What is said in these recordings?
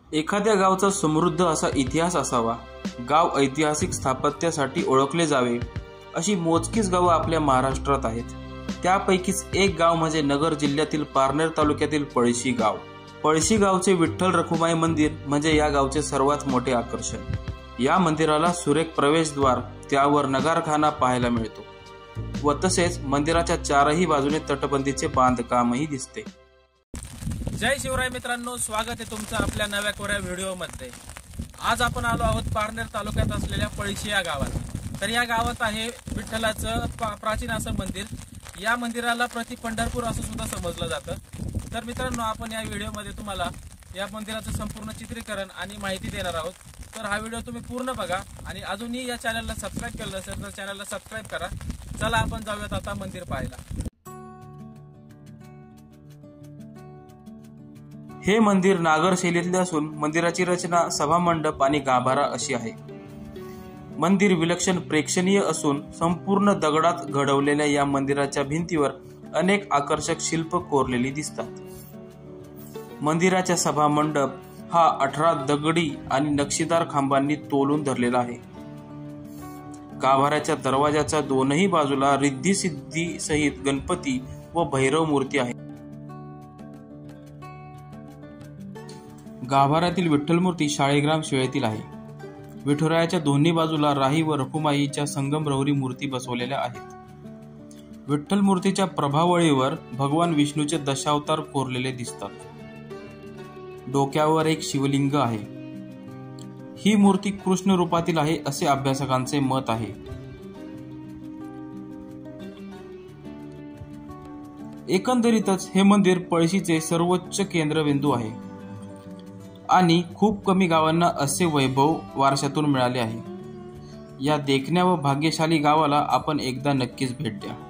एखाद्या गावचा समृद्ध असा इतिहास असावा, गाव ऐतिहासिक स्थापत्यासाठी ओळखले जावे, अशी मोजकीच गावं आपल्या महाराष्ट्रात आहेत. त्यापैकीच एक गाव म्हणजे नगर जिल्ह्यातील पारनेर तालुक्यातील पळशी गाव. पळशी गावचे विठ्ठल रखुमाई मंदिर म्हणजे या गावचे सर्वात मोठे आकर्षण. या मंदिराला सुरेख प्रवेशद्वार, त्यावर नगारखाना पाहायला मिळतो व तसेच मंदिराच्या चारही बाजूने तटबंदीचे बांधकामही दिसते. जय शिवराय मित्रांनो, स्वागत आहे तुमचं आपल्या नव्या कोऱ्या व्हिडिओमध्ये. आज आपण आलो आहोत पारनेर तालुक्यात असलेल्या पळशी या गावात. तर या गावात आहे विठ्ठलाचं प्राचीन असं मंदिर. या मंदिराला प्रति पंढरपूर असं सुद्धा समजलं जातं. तर मित्रांनो, आपण या व्हिडिओमध्ये तुम्हाला या मंदिराचं संपूर्ण चित्रीकरण आणि माहिती देणार आहोत. तर हा व्हिडिओ तुम्ही पूर्ण बघा आणि अजूनही या चॅनलला सबस्क्राईब केलं नसेल तर चॅनलला सबस्क्राईब करा. चला आपण जाऊयात आता मंदिर पाहायला. हे मंदिर नागर शैलीतले असून मंदिराची रचना सभामंडप आणि गाभारा अशी आहे. मंदिर विलक्षण प्रेक्षणीय असून संपूर्ण दगडात घडवलेल्या या मंदिराच्या भिंतीवर अनेक आकर्षक शिल्प कोरलेली दिसतात. मंदिराचा सभामंडप हा 18 दगडी आणि नक्षीदार खांबांनी तोलून धरलेला आहे. गाभाऱ्याच्या दरवाजाच्या दोनही बाजूला रिद्धी सिद्धी सहित गणपती व भैरव मूर्ती आहे. गाभाऱ्यातील विठ्ठल मूर्ती शाळीग्राम शिळेतील आहे. विठुरायाच्या दोन्ही बाजूला राही व रखुमाईच्या संगमरवरी मूर्ती बसवलेल्या आहेत. विठ्ठल मूर्तीच्या प्रभावळीवर भगवान विष्णूचे दशावतार कोरलेले दिसतात. डोक्यावर एक शिवलिंग आहे. ही मूर्ती कृष्ण रूपातील आहे असे अभ्यासकांचे मत आहे. एकंदरीतच हे मंदिर पळशीचे सर्वोच्च केंद्रबिंदू आहे आणि खूप कमी गावांना असे वैभव वारशातून मिळाले आहे. या देखण्या व भाग्यशाली गावाला आपण एकदा नक्कीच भेट द्या.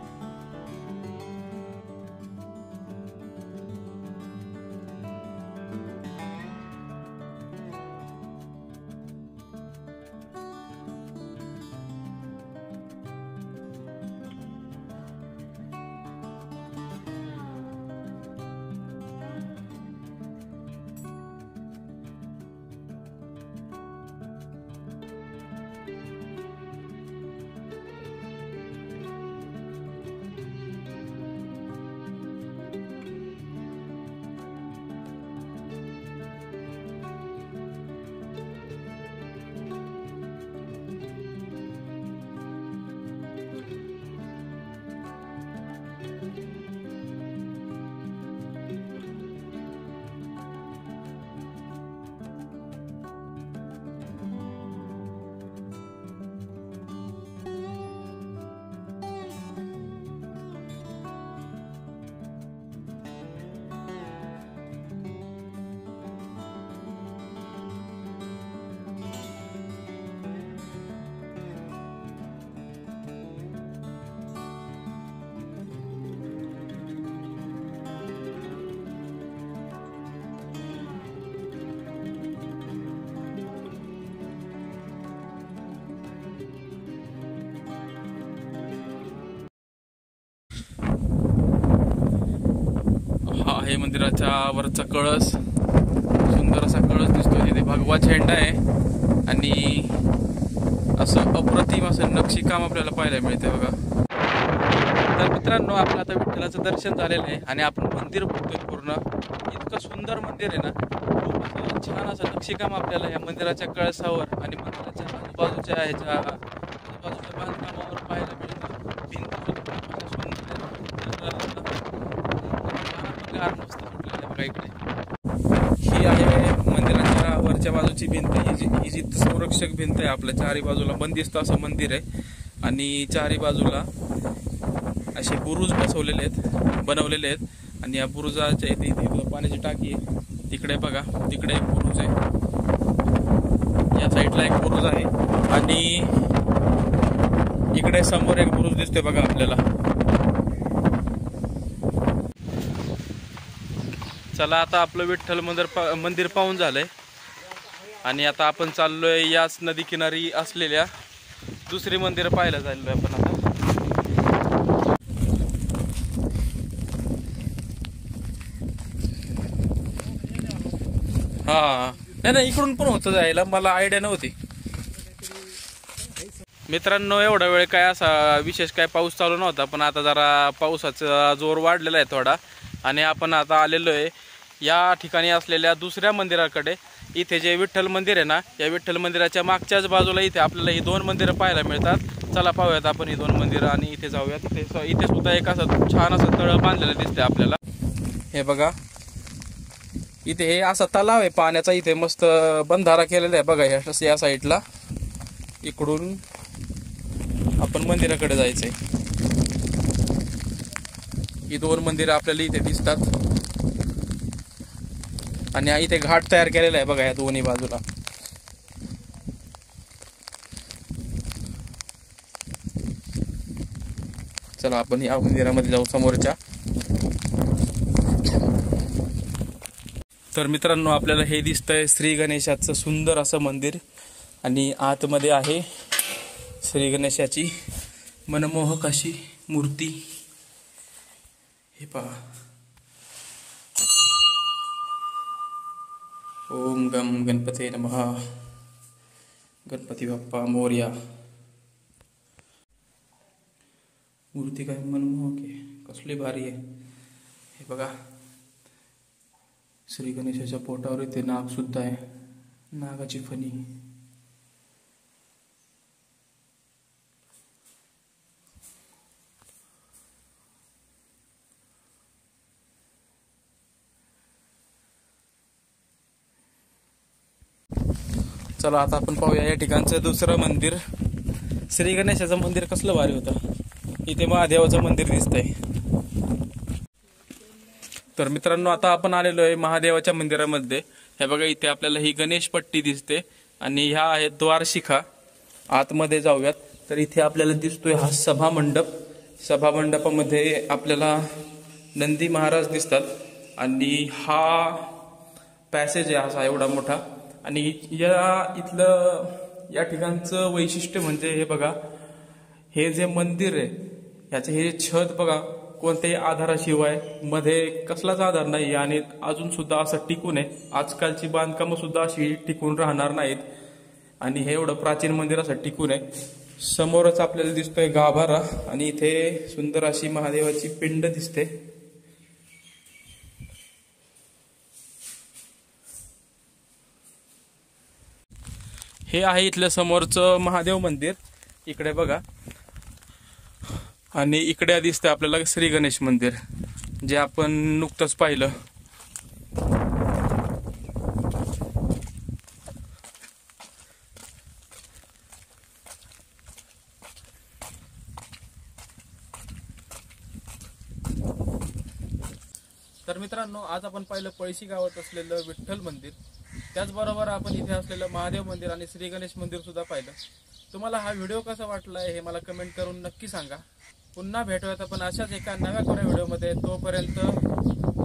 हे मंदिराच्या वरचा कळस, सुंदर असा कळस दिसतोय. तिथे भगवा झेंडा आहे आणि असं अप्रतिम असं नक्षीकाम आपल्याला पाहायला मिळते बघा. तर मित्रांनो, आपलं आता विठ्ठलाचं दर्शन झालेलं आहे आणि आपण मंदिर बघतोय. पूर्ण इतकं सुंदर मंदिर आहे ना, खूप असं छान असं नक्षीकाम आपल्याला या मंदिराच्या कळसावर आणि मंदिराच्या आजूबाजूच्या आजूबाजूच्या बांधकामावर पाहायला मिळतं. ही आहे मंदिराच्या वरच्या बाजूची भिंत. ही जी संरक्षक भिंत आहे, आपल्या चारी बाजूला बंदिस्त असं मंदिर आहे आणि चारी बाजूला असे बुरुज बनवलेले आहेत आणि या बुरुजाच्या इथे पाण्याची टाकी आहे. तिकडे बघा, तिकडे एक बुरुज आहे, या साईडला एक बुरुज आहे आणि इकडे समोर एक बुरुज दिसते बघा आपल्याला. चला, आता आपलं विठ्ठल मंदिर पाहून झालंय आणि आता आपण चाललोय याच नदी किनारी असलेल्या दुसरी मंदिर पाहायला चाललोय आपण आता. हा, नाही इकडून पण होतं जायला, मला आयडिया नव्हती. मित्रांनो एवढा वेळ काय असा विशेष काय पाऊस चालू नव्हता, पण आता जरा पावसाचा जोर वाढलेला आहे थोडा. आणि आपण आता आलेलो आहे या ठिकाणी असलेल्या दुसऱ्या मंदिराकडे. इथे जे विठ्ठल मंदिर आहे ना, या विठ्ठल मंदिराच्या मागच्याच बाजूला इथे आपल्याला ही 2 मंदिरं पाहायला मिळतात. चला पाहूयात आपण ही 2 मंदिरं आणि इथे जाऊयात. इथे सुद्धा एक असं छान असं तळ बांधलेलं दिसतंय आपल्याला. हे बघा इथे हे असा तलाव आहे पाण्याचा. इथे मस्त बंधारा केलेला आहे बघा या साईडला. इकडून आपण मंदिराकडे जायचंय. ही 2 मंदिरं आपल्याला इथे दिसतात आणि इथे घाट तयार केलेला आहे बघा या दोन्ही बाजूला. चला आपण या मंदिरामध्ये जाऊ समोरच्या. तर मित्रांनो आपल्याला हे दिसतंय श्री गणेशाचं सुंदर असं मंदिर आणि आतमध्ये आहे श्री गणेशाची मनमोहक अशी मूर्ती. हे पहा. ओम गम गणपते नमः. गणपती बाप्पा मोरया. मूर्ती काय मनमोहक आहे, कसली भारी आहे. हे बघा श्री गणेशाच्या पोटावर इथे नाग सुद्धा आहे, नागाची फणी. चला आता आपण पाहूया या ठिकाणचं दुसरं मंदिर. श्री गणेशाचं मंदिर कसलं भारी होतं. इथे महादेवाचं मंदिर दिसतंय. तर मित्रांनो आता आपण आलेलो आहे महादेवाच्या मंदिरामध्ये. हे बघा इथे आपल्याला ही गणेश पट्टी दिसते आणि ह्या आहेत द्वारशिखा. आतमध्ये जाऊयात तर इथे आपल्याला दिसतोय हा सभा मंडप. सभा मंडपामध्ये आपल्याला नंदी महाराज दिसतात आणि हा पॅसेज आहे असा एवढा मोठा. आणि या ठिकाणचं वैशिष्ट्य म्हणजे हे बघा, हे जे मंदिर आहे याचे हे छत बघा कोणत्याही आधाराशिवाय, मध्ये कसलाच आधार नाही आणि अजून सुद्धा असं टिकून आहे. आजकालची बांधकामं सुद्धा अशी टिकून राहणार नाहीत आणि हे एवढं प्राचीन मंदिर असं टिकून आहे. समोरच आपल्याला दिसतोय गाभारा आणि इथे सुंदर अशी महादेवाची पिंड दिसते. हे आहे इथलं समोरचं महादेव मंदिर. इकडे बघा आणि इकडे दिसतंय आपल्याला श्री गणेश मंदिर जे आपण नुकतंच पाहिलं. तर मित्रांनो आज आपण पाहिलं पळशी गावात असलेलं विठ्ठल मंदिर, त्याचबरोबर आपण इथे असलेलं महादेव मंदिर आणि श्री गणेश मंदिर सुद्धा पाहिलं. तुम्हाला हा व्हिडिओ कसा वाटलाय हे मला कमेंट करून नक्की सांगा. पुन्हा भेटूयात आपण अशाच एका नव्या कोऱ्या व्हिडिओमध्ये. तोपर्यंत